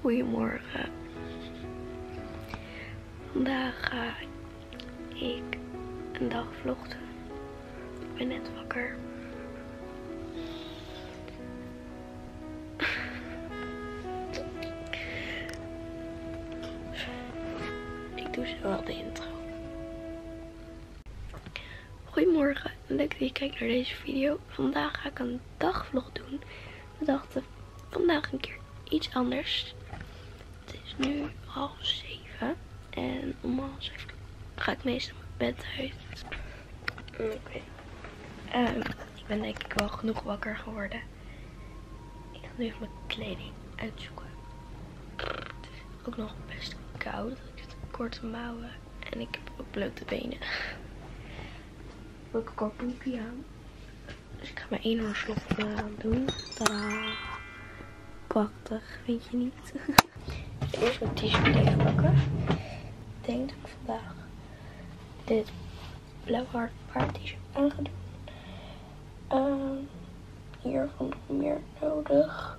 Goedemorgen. Vandaag ga ik een dagvlog doen. Ik ben net wakker. Ik doe zo wel de intro. Goedemorgen, leuk dat je kijkt naar deze video. Vandaag ga ik een dagvlog doen. We dachten vandaag een keer iets anders. Het is nu 6:30 en om 6:30 ga ik meestal mijn bed uit. Oké. Ik ben denk ik wel genoeg wakker geworden. Ik ga nu even mijn kleding uitzoeken. Het is ook nog best koud. Ik zit in korte mouwen en ik heb ook blote benen. Ik heb ook een kort broekje aan. Dus ik ga mijn eenhoornslok doen. Tadaa. Prachtig, vind je niet? Eerst mijn t-shirt even pakken. Ik denk dat ik vandaag dit blauw paard t-shirt aan ga doen. Hiervan nog meer nodig.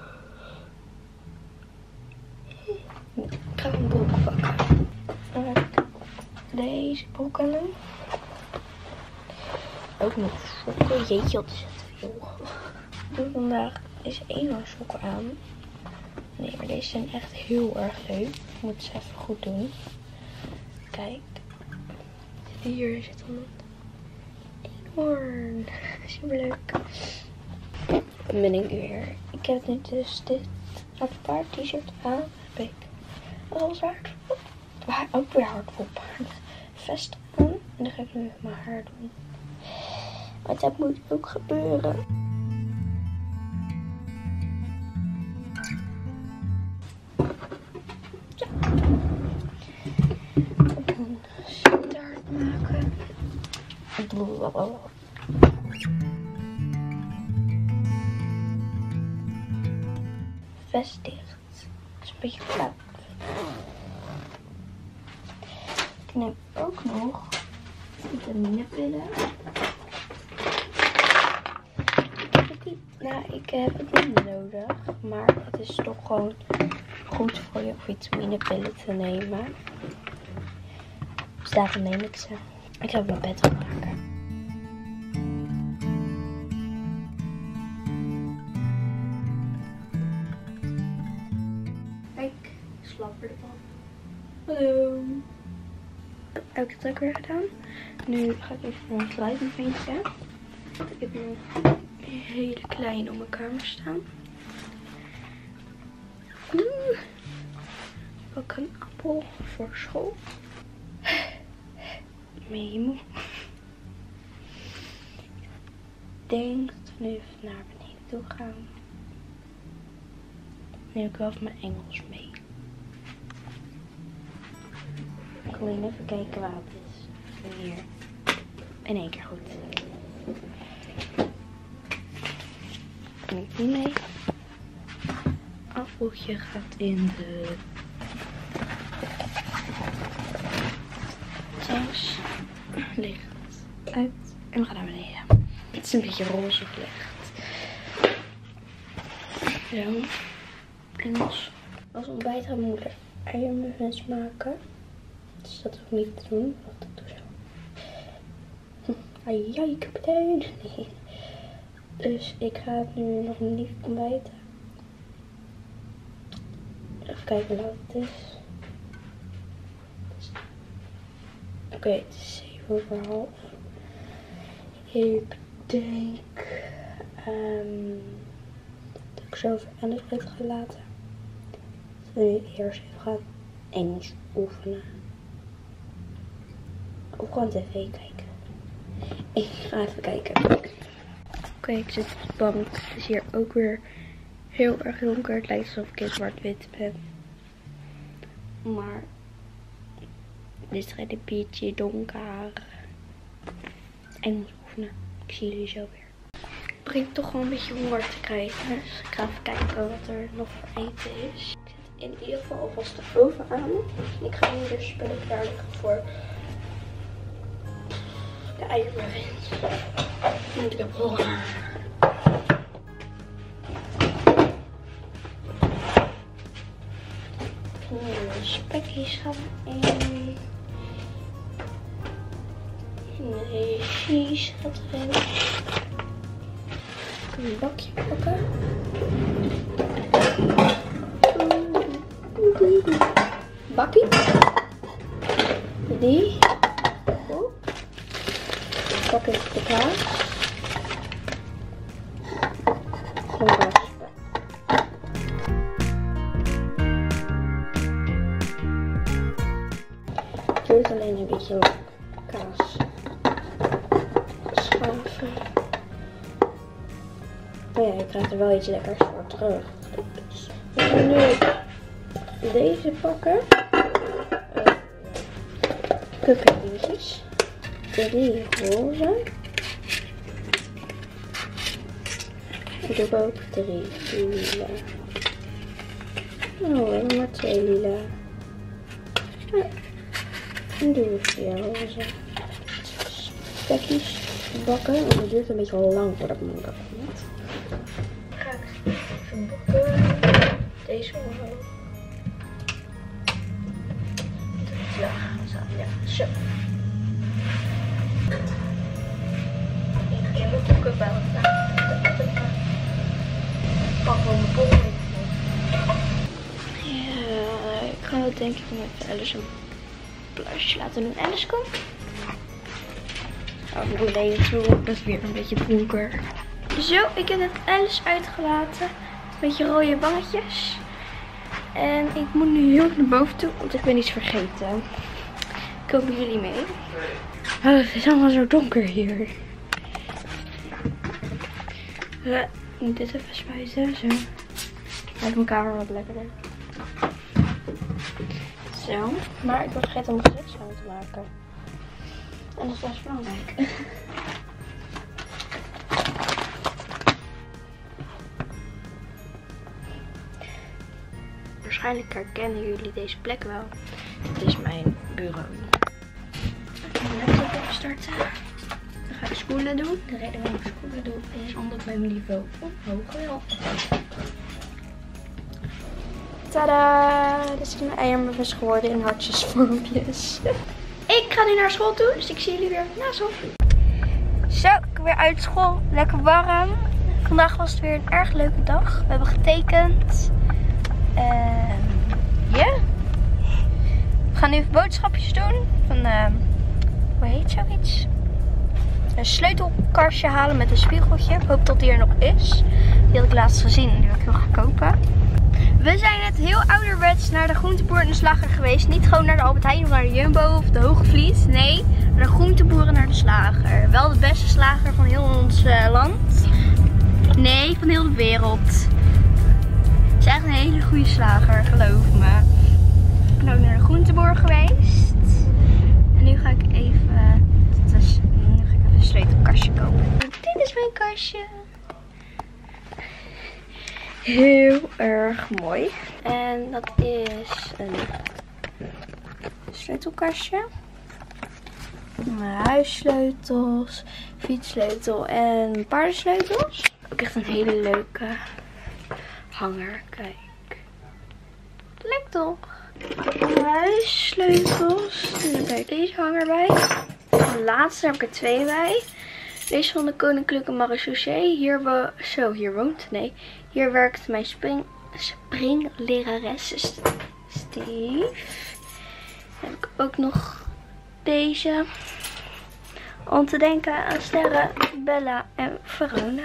Ik ga een broek pakken. Deze broek aan doen. Ook nog sokken. Jeetje, wat is het veel. Ik doe vandaag deze eenhoornsokken aan. Nee, maar deze zijn echt heel erg leuk. Ik moet ze even goed doen. Kijk. Hier zit dan een eenhoorn. Super leuk. Dan ben ik weer. Ik heb nu dus dit paard t-shirt aan. Heb ik als hardop. Ook weer hardop. Vest aan. En dan ga ik nu even mijn haar doen. Want dat moet ook gebeuren. Zo. Een start maken. Vest dicht. Dat is een beetje flauw. Ik neem ook nog vitaminepillen. Nou, ik heb het niet nodig, maar het is toch gewoon goed voor je vitaminepillen te nemen. Dus daarom neem ik ze. Ik ga mijn bed opmaken. Kijk, ik slapper ervan. Hallo. Heb ik het ook weer gedaan. Nu ga ik even naar een sluitmeventje. Ik heb nu een hele kleine op mijn kamer staan. Ook een appel voor school. Memo. Ik denk dat we nu even naar beneden toe gaan. Nu heb ik wel even mijn Engels mee. Ik wil even kijken waar het is. Hier. In één keer goed. Neem ik niet mee. Appeltje gaat in de saus. Licht uit. En we gaan naar beneden. Het is een beetje roze licht. Zo. Engels. Als ontbijt gaat mijn moeder eiermuffins maken. Dus dat hoef ik niet te doen. Wacht, ik doe zo. Ai, kapitein. Nee. Dus ik ga het nu nog niet ontbijten. Even kijken hoe laat het is. Oké, het is 7:30. Ik denk dat ik zo ver aan de schrift ga laten. Dat we nu eerst even gaan Engels oefenen. Of gewoon tv kijken. Ik ga even kijken. Oké, ik zit op de bank. Het is hier ook weer heel erg donker. Het lijkt alsof ik in zwart-wit ben. Maar het is een beetje donker. Engels oefenen. Ik zie jullie zo weer. Ik begin toch wel een beetje honger te krijgen. Dus ik ga even kijken wat er nog voor eten is. Ik zet in ieder geval alvast de oven aan. Ik ga nu de spullen klaar liggen voor de eiermuffins. Want ik heb honger. spekjes gaan we in. Nee, cheese gaat erin. Een bakje pakken. Bakkie. Die. Pak even de kaas. Gewoon raspen. Het duurt alleen een beetje lang. Kaas schuiven. Maar ja, je krijgt er wel iets lekkers voor terug. Dus we gaan nu deze pakken. Cupcake-dingetjes. Die roze. Ik doe ook 3 lila. Oh, we hebben maar 2 lila. Ja. En doe ik 4 roze. Spekjes bakken. Want het duurt een beetje lang voordat mijn moeder komt. Ga ik even bakken. Deze omhoog. Ja, zo. Ik heb het ook bij elkaar. Pak wel mijn pot even. Ja, ik ga het denk ik met Alice een plusje laten doen. Alice, kom. Oh, ik doe deze toe. Dat is weer een beetje donker. Zo, ik heb net Alice uitgelaten. Een beetje rode wangetjes. En ik moet nu heel erg naar boven toe, want ik ben iets vergeten. Komen jullie mee? Oh, het is allemaal zo donker hier. Ik moet dit even spuiten. Zo. Maakt mijn kamer wat lekkerder. Zo. Maar ik was vergeten om mijn gezicht schoon te maken. En dat is best belangrijk. Waarschijnlijk herkennen jullie deze plek wel. Dit is mijn bureau. Ik ga mijn laptop opstarten. Dan ga ik schoenen doen. De reden waarom ik schoenen doe is omdat mijn niveau omhoog wil. Tadaa! Dit is mijn eiermuffins geworden in hartjesvormpjes. Ik ga nu naar school toe, dus ik zie jullie weer na school. Zo, ik ben weer uit school. Lekker warm. Vandaag was het weer een erg leuke dag. We hebben getekend. Ja. We gaan nu even boodschapjes doen. Van, hoe heet zoiets? Een sleutelkastje halen met een spiegeltje. Ik hoop dat die er nog is. Die had ik laatst gezien en die wil ik heel graag kopen. We zijn net heel ouderwets naar de groenteboer en de slager geweest. Niet gewoon naar de Albert Heijn of naar de Jumbo of de Hoge Vliet. Nee, naar de groenteboer en naar de slager. Wel de beste slager van heel ons land. Nee, van heel de wereld. Het is echt een hele goede slager, geloof me. Ik ben ook naar de groenteboer geweest. En nu ga ik even, een sleutelkastje kopen. Dit is mijn kastje. Heel erg mooi. En dat is een sleutelkastje. Huissleutels, fietssleutel en paardensleutels. Ook echt een hele leuke hanger. Kijk. Leuk toch? Huissleutels. En dan heb ik deze hanger bij. De laatste heb ik er 2 bij. Deze van de Koninklijke Marechaussee. Hier woont. Nee. Hier werkt mijn springlerares Steve. Dan heb ik ook nog deze. Om te denken aan sterren, Bella en Verona.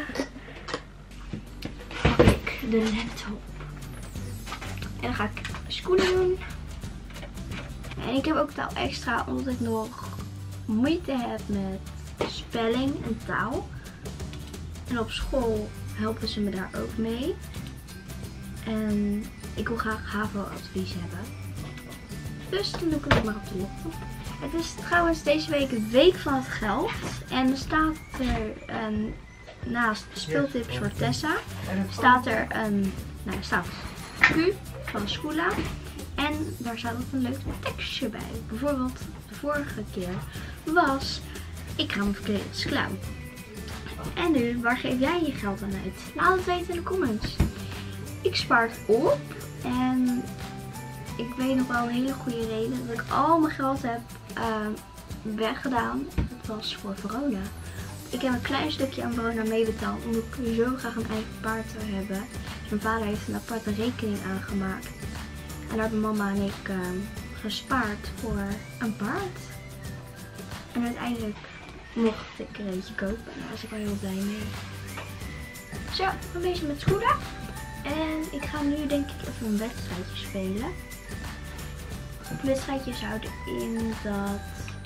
Dan heb ik de laptop. En dan ga ik schoenen doen. En ik heb ook taal extra omdat ik nog moeite heb met spelling en taal. En op school helpen ze me daar ook mee. En ik wil graag HAVO-advies hebben. Dus dan doe ik het maar op de laptop. Het is trouwens deze week de week van het geld. En er staat er naast speeltips voor Tessa. Staat er staat Q van Schoola. En daar staat ook een leuk tekstje bij. Bijvoorbeeld de vorige keer was: ik ga me verkleden als clown. En nu, waar geef jij je geld aan uit? Laat het weten in de comments. Ik spaar het op. En ik weet nog wel een hele goede reden dat ik al mijn geld heb weggedaan. Dat was voor Verona. Ik heb een klein stukje aan Verona meebetaald omdat ik zo graag een eigen paard zou hebben. Dus mijn vader heeft een aparte rekening aangemaakt. En daar hebben mama en ik gespaard voor een paard. En uiteindelijk mocht ik er eentje kopen. En daar was ik wel heel blij mee. Zo, ik ben bezig met schoenen. En ik ga nu denk ik even een wedstrijdje spelen. Het wedstrijdje houden in dat...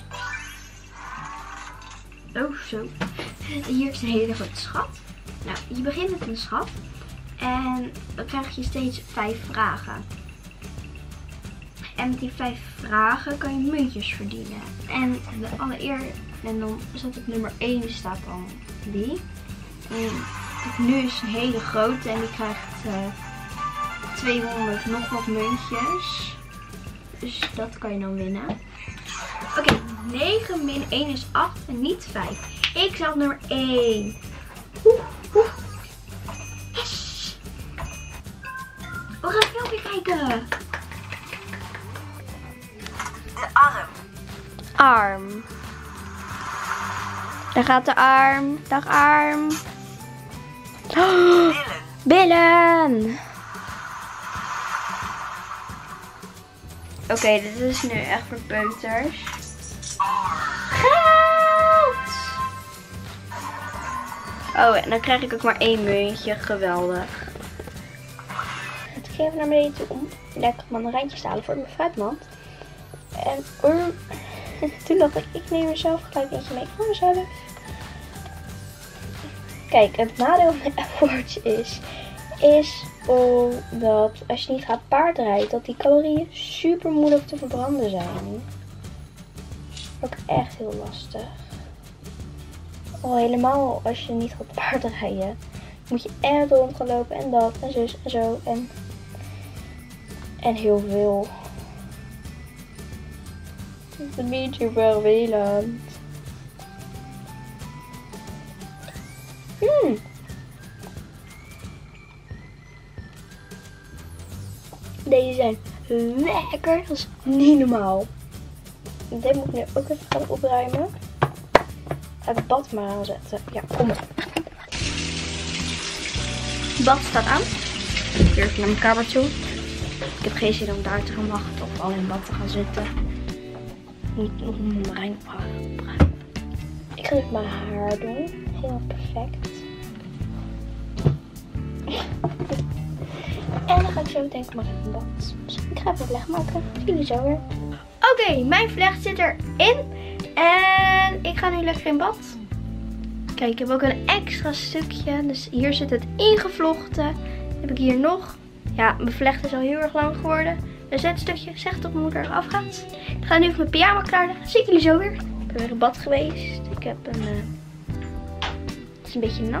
Oh, zo. Hier is een hele grote schat. Nou, je begint met een schat. En dan krijg je steeds 5 vragen. En met die 5 vragen kan je muntjes verdienen. En de allereerste, en dan staat op nummer 1 staat dan die. En nu is een hele grote en die krijgt 200 nog wat muntjes. Dus dat kan je dan winnen. Oké, 9 min 1 is 8 en niet 5. Ik sta op nummer 1. Yes! We gaan een filmpje kijken. De arm. Arm. Daar gaat de arm. Dag arm. Oh, billen. Oké, dit is nu echt voor peuters. Geld! Oh, en dan krijg ik ook maar 1 muntje. Geweldig. Ik ga even naar beneden toe om lekker mandarijntjes te halen voor mijn fruitmand. En toen dacht ik neem er zelf gelijk eentje mee voor mezelf. Kijk, het nadeel van de F-Watch is omdat als je niet gaat paardrijden, dat die calorieën super moeilijk te verbranden zijn. Ook echt heel lastig. Helemaal als je niet gaat paardrijden, moet je echt rond gaan lopen en dat en zus en zo en heel veel. Het is een beetje vervelend. Deze zijn lekker, dat is niet normaal. Dit moet ik nu ook even gaan opruimen. Het bad maar aanzetten. Ja, kom maar. Het bad staat aan. Ik ga even naar mijn kamer toe. Ik heb geen zin om daar te gaan wachten of al in bad te gaan zitten. Ik moet nog een mandarijn opruimen. Ik ga even mijn haar doen. Helemaal perfect. En dan ga ik zo denk ik maar even in bad. Dus ik ga even vlecht maken. Zie jullie zo weer. Oké, mijn vlecht zit erin. En ik ga nu lekker in bad. Kijk, ik heb ook een extra stukje. Dus hier zit het ingevlochten. Dan heb ik hier nog. Ja, mijn vlecht is al heel erg lang geworden. Dus het stukje zegt dat mijn moeder eraf gaat. Ik ga nu even mijn pyjama klaarleggen. Zie ik jullie zo weer. Ik ben weer in bad geweest. Ik heb een... het is een beetje nat.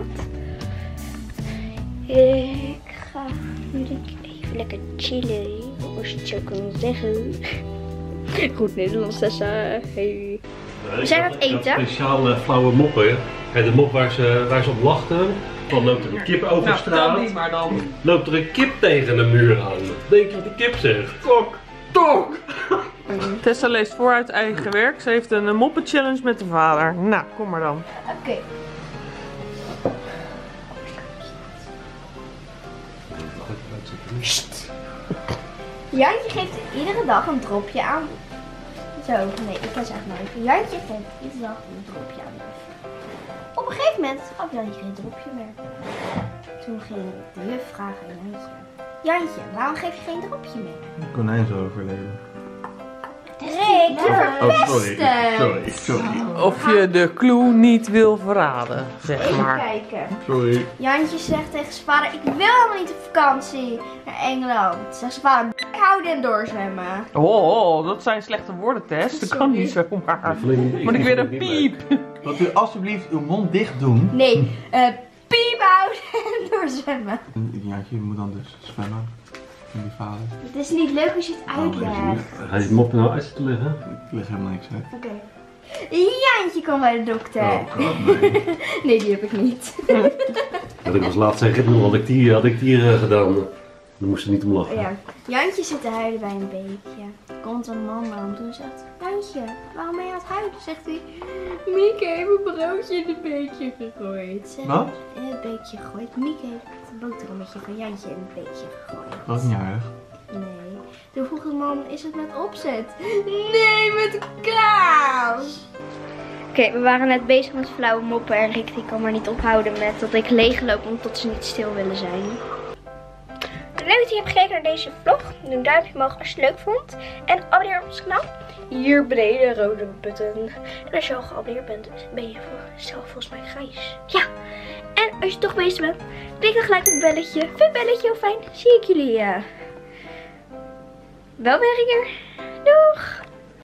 Ik ga nu denk ik even lekker chillen. Als je het zo kan zeggen. Goed Nederlands, Tessa. Hey. We zijn aan het eten. Speciale flauwe moppen. Kijk, de mop waar ze op lachten. Dan loopt er een kip over straat. Nou, niet, maar dan loopt er een kip tegen de muur aan. Denk je wat die kip zegt? Tok, tok! Tessa leest voor uit eigen werk. Ze heeft een moppen-challenge met de vader. Nou, kom maar dan. Oké. Jantje geeft iedere dag een dropje aan. Zo, nee, ik kan zeggen maar even. Jantje geeft iedere dag een dropje aan. Op een gegeven moment had Jantje geen dropje meer. Toen ging de juf vragen aan Jantje. Jantje, waarom geef je geen dropje meer? De konijn is overleden. Rick, je verpesten! Sorry. Of je de clue niet wil verraden, zeg Even maar. kijken. Sorry. Jantje zegt tegen zijn vader, ik wil helemaal niet op vakantie naar Engeland. Zegt zijn vader, houden en doorzwemmen. Oh, dat zijn slechte woorden, Tess. Dat kan niet zomaar. Moet ik weer een piep? Wilt u alsjeblieft uw mond dicht doen? Nee, piep houden en doorzwemmen. Jaantje, je moet dan dus zwemmen. Met die vader. Het is niet leuk als je het uitlegt. Ga je die mop nou uit te leggen? Ik leg helemaal niks uit. Oké. Jantje komt bij de dokter. Oh god, nee. Nee, die heb ik niet. Dat ik was laatst zeggen, had ik die gedaan. Dan moest ze niet om lachen. Ja. Jantje zit te huilen bij een beekje. Komt een man aan. Toen zegt Jantje, waarom ben je aan het huilen? Zegt hij, Mieke heeft een broodje in het beekje gegooid. Wat? In het beekje gegooid. Mieke heeft het boterhammetje van Jantje in het beekje gegooid. Dat is niet aardig. Nee. Toen vroeg de man, is het met opzet? Nee, met kaas. Oké, we waren net bezig met flauwe moppen en Rick die kan maar niet ophouden met dat ik leegloop omdat ze niet stil willen zijn. Leuk dat je hebt gekeken naar deze vlog. Doe een duimpje omhoog als je het leuk vond. En abonneer op ons kanaal. Hier beneden, rode button. En als je al geabonneerd bent, ben je zelf volgens mij grijs. Ja. En als je toch bezig bent, klik dan gelijk op het belletje. Vind het belletje heel fijn. Zie ik jullie wel weer hier. Doeg!